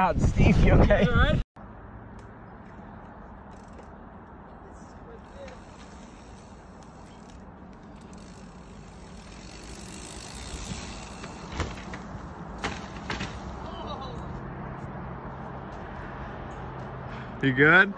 God, Steve, you okay? All right. You good?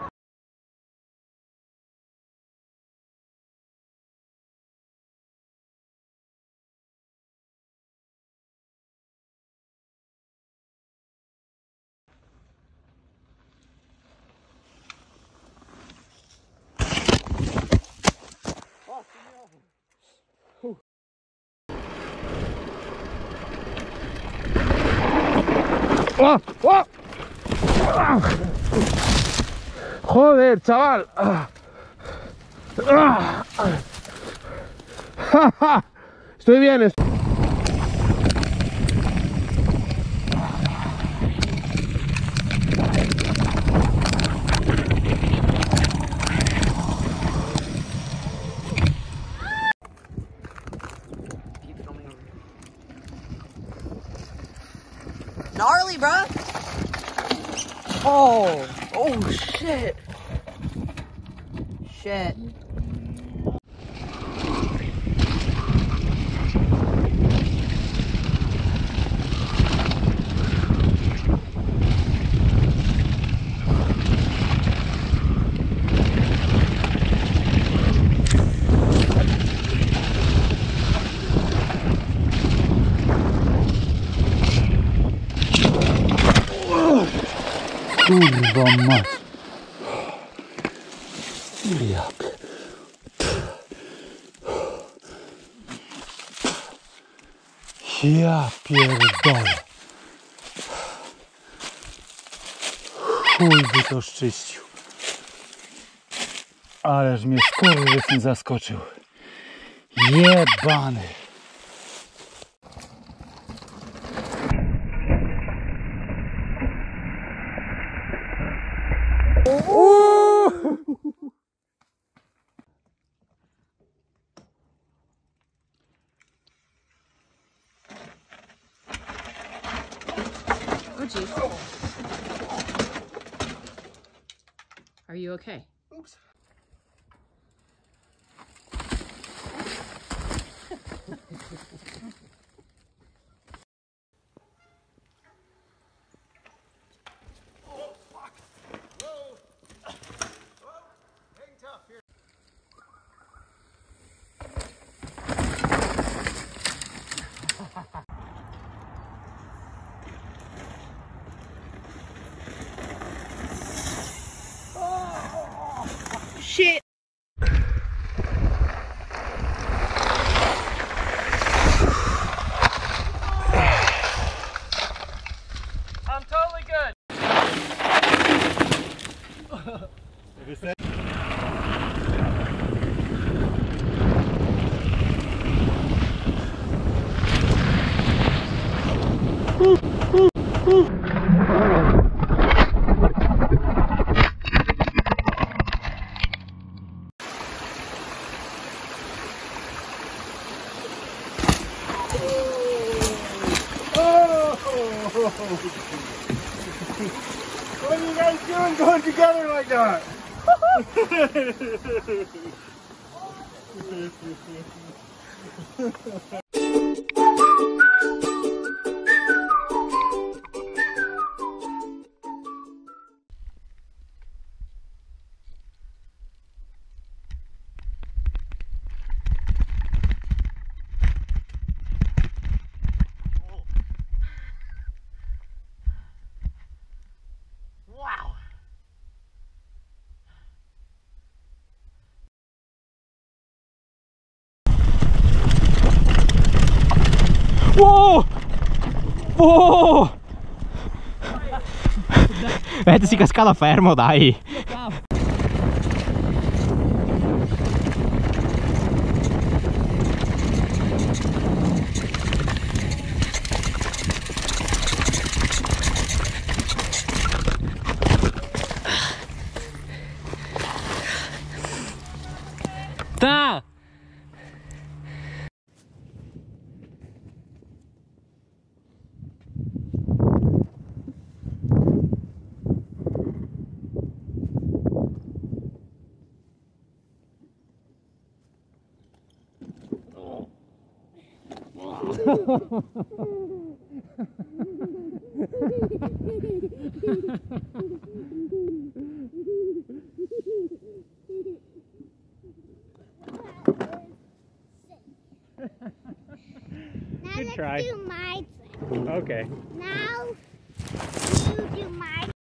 ¡Oh! ¡Oh! Joder, chaval. Estoy bien. Gnarly, bruh. Oh shit. Shit. Kurwa mać. Jak? Ja pierdolę. Chuj by to szczyścił. Ależ mnie skurwysyn zaskoczył. Jebany. Oh geez. Are you okay? Oops. Shit. I'm totally good. What are you guys doing going together like that? Wow. Wow! Wow! Vedete si cascava fermo, dai! Ta! Good try. Do my trick. Okay. Now you do my